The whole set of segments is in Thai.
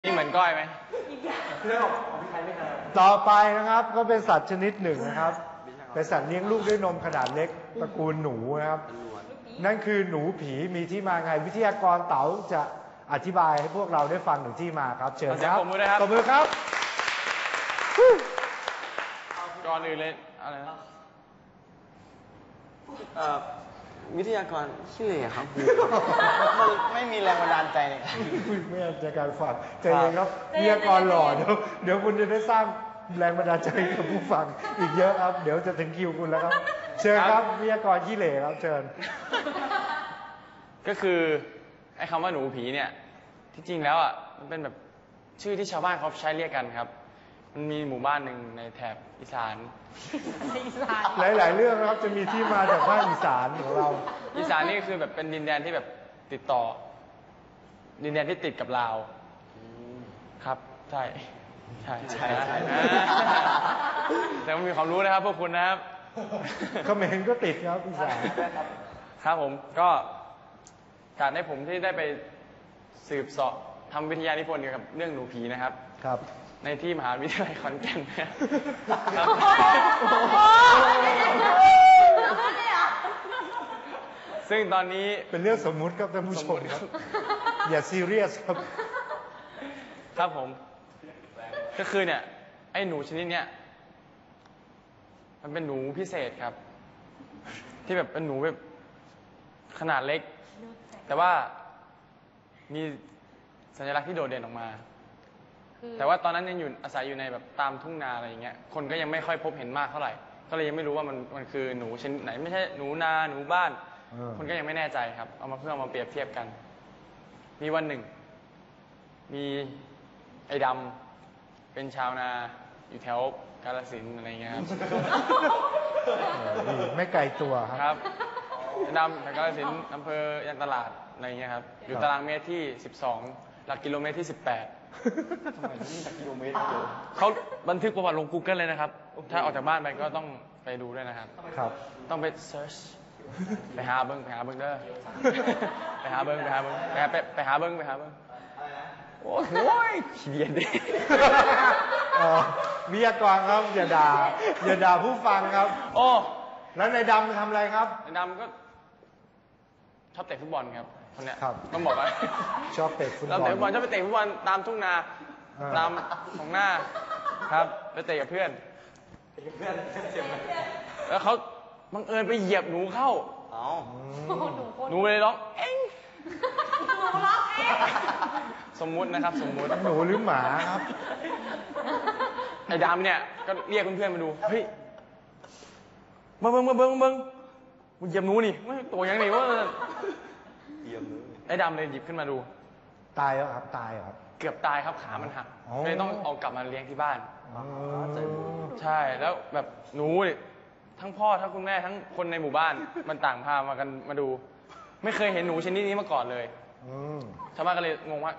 นี่เหมือนก้อยไหมต่อไปนะครับก็เป็นสัตว์ชนิดหนึ่งนะครับเป็นสัตว์เลี้ยงลูกด้วยนมขนาดเล็กตระกูลหนูนะครับนั่นคือหนูผีมีที่มาไงวิทยากรเต๋าจะอธิบายให้พวกเราได้ฟังถึงที่มาครับเชิญครับตบมือเลยครับตบมือครับก่อนอื่นเลยอะไรนะวิทยากรชื่ออะไรครับมันไม่มีแรงบันดาลใจเลยไม่เอาใจการฟังใจเย็นครับวิทยากรหล่อเดี๋ยวคุณจะได้สร้างแรงบันดาลใจกับผู้ฟังอีกเยอะครับเดี๋ยวจะถึงคิวคุณแล้วครับเชิญครับวิทยากรขี้เหร่ครับเชิญก็คือไอ้คำว่าหนูผีเนี่ยที่จริงแล้วอ่ะมันเป็นแบบชื่อที่ชาวบ้านเขาใช้เรียกกันครับมันมีหมู่บ้านหนึ่งในแถบอีสานหลายๆเรื่องนะครับจะมีที่มาจากภาคอีสานของเราอีสานนี่คือแบบเป็นดินแดนที่แบบติดต่อดินแดนที่ติดกับลาวครับใช่แต่ว่ามีความรู้นะครับพวกคุณนะครับเขมรก็ติดครับอีสานครับผมก็การให้ผมที่ได้ไปสืบเสาะทำวิทยานิพนธ์เกี่ยวกับเรื่องหนูผีนะครับครับในที่มหาวิทยาลัยขอนแก่นนะครับซึ่งตอนนี้เป็นเรื่องสมมุติครับท่านผู้ชมครับอย่าซีเรียสครับครับผมก็คือเนี่ยไอ้หนูชนิดเนี้ยมันเป็นหนูพิเศษครับที่แบบเป็นหนูแบบขนาดเล็กแต่ว่ามีสัญลักษณ์ที่โดดเด่นออกมาแต่ว่าตอนนั้นยังอยู่อาศัยอยู่ในแบบตามทุ่งนาอะไรอย่างเงี้ยคนก็ยังไม่ค่อยพบเห็นมากเท่าไหร่ก็เลยยังไม่รู้ว่ามันคือหนูชนิดไหนไม่ใช่หนูนาหนูบ้านคนก็ยังไม่แน่ใจครับเอามาเพื่อมาเปรียบเทียบกันมีวันหนึ่งมีไอ้ดำเป็นชาวนาอยู่แถวกาฬสินธุ์อะไรเงี้ยครับไม่ไกลตัวครับไอ้ดำแถวกาฬสินธุ์อำเภอยางตลาดอะไรเงี้ยครับอยู่ตารางเมตรที่12หลักกิโลเมตรที่18 ทำไมนี่หลักกิโลเมตรเขาบันทึกประวัติลง Google เลยนะครับถ้าออกจากบ้านไปก็ต้องไปดูด้วยนะครับต้องไปเซิร์ชไปหาเบิ้งเด้อไปหาเบิ้งโอ้โหขี้เดียดดิวิทยากรครับอย่าด่าผู้ฟังครับโอ้แล้วนายดำทำอะไรครับนายดำก็ชอบเตะฟุตบอลครับคนเนี้ยครับต้องบอกว่าชอบเตะฟุตบอลชอบไปเตะฟุตบอลตามทุ่งนาตามของหน้าครับไปเตะกับเพื่อนแล้วเขาบังเอิญไปเหยียบหนูเข้าหนูเลยร้องเอ็งสมมุตินะครับสมมุติหนูหรือหมาครับไอ้ดำเนี่ยก็เรียกเพื่อนๆมาดูเฮ้ยเบิ้งมึงเหยียบหนูนี่ตัวยังไงวะไอ้ดำเลยหยิบขึ้นมาดูตายแล้วครับตายครับเกือบตายครับขามันหักเลยต้องเอากลับมาเลี้ยงที่บ้านใช่แล้วแบบหนูทั้งพ่อทั้งคุณแม่ทั้งคนในหมู่บ้านมันต่างพามากันมาดูไม่เคยเห็นหนูชนิดนี้มาก่อนเลยชาวบ้านก็เลยงงว่า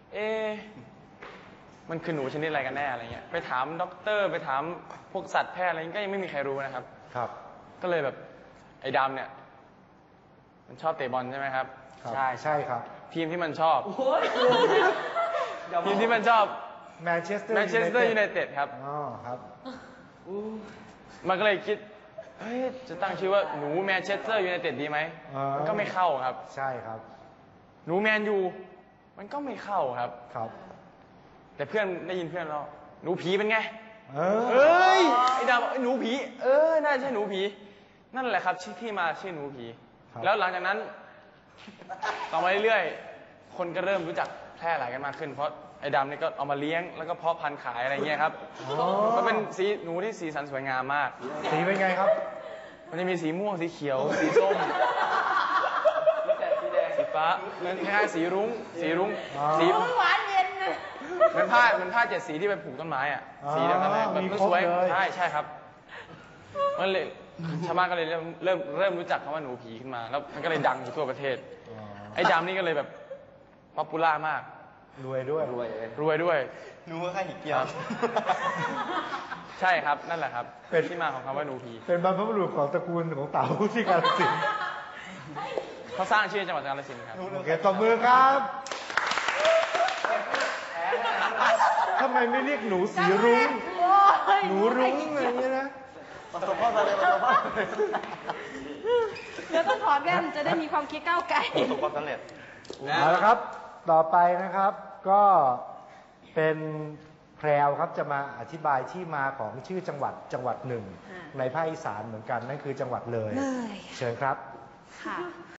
มันคือหนูชนิดอะไรกันแน่อะไรเงี้ยไปถามด็อกเตอร์ไปถามพวกสัตวแพทย์อะไรก็ยังไม่มีใครรู้นะครับครับก็เลยแบบไอ้ดำเนี่ยมันชอบเตะบอลใช่ไหมครับใช่ครับทีมที่มันชอบทีมที่มันชอบแมนเชสเตอร์ยูไนเต็ดครับอ๋อครับมันก็เลยคิดเฮ้ยจะตั้งชื่อว่าหนูแมนเชสเตอร์ยูไนเต็ดดีไหมมันก็ไม่เข้าครับใช่ครับหนูแมนยูมันก็ไม่เข้าครับแต่เพื่อนได้ยินเพื่อนเราหนูผีเป็นไงเอ้ยไอ้ดาวหนูผีน่าใช่หนูผีนั่นแหละครับที่มาชื่อหนูผีแล้วหลังจากนั้นต่อมาเรื่อยๆคนก็เริ่มรู้จักแพร่หลายกันมากขึ้นเพราะไอ้ดำนี่ก็เอามาเลี้ยงแล้วก็เพาะพันธุ์ขายอะไรเงี้ยครับก็เป็นสีหนูที่สีสันสวยงามมากสีเป็นไงครับมันจะมีสีม่วงสีเขียวสีส้มสีฟ้ามันคล้ายๆสีรุ้งสีหวานเย็นมันผ้า7 สีที่ไปผูกต้นไม้อ่ะสีแบบนั้นแบบมันสวยใช่ครับมันเลยชาวบ้านก็เลยเริ่มรู้จักคำว่าหนูผีขึ้นมาแล้วมันก็เลยดังอยู่ทั่วประเทศไอ้ดำนี่ก็เลยแบบป๊อปปูล่ามากรวยด้วยหนูก็แค่หิเกียวใช่ครับนั่นแหละครับเป็นที่มาของคำว่าหนูผีเป็นบรรพบุรุษของตระกูลของเต๋าที่กาฬสินธุ์เขาสร้างชื่อจังหวัดกาฬสินธุ์ครับโอเคตบมือครับไม่เรียกหนูสีรุ้งโอ้ยหนูรุ้งอะไรอย่างเงี้ยนะประสบความสำเร็จประสบความสำเร็จเดี๋ยวต้องถอดแว่นจะได้มีความคิดก้าวไกลประสบความสำเร็จเอาละครับ ต่อไปนะครับ ก็เป็นแพรวครับจะมาอธิบายที่มาของชื่อจังหวัดหนึ่งอ่าในภาคอีสานเหมือนกันนั่นคือจังหวัดเลยเลยเชิญครับค่ะ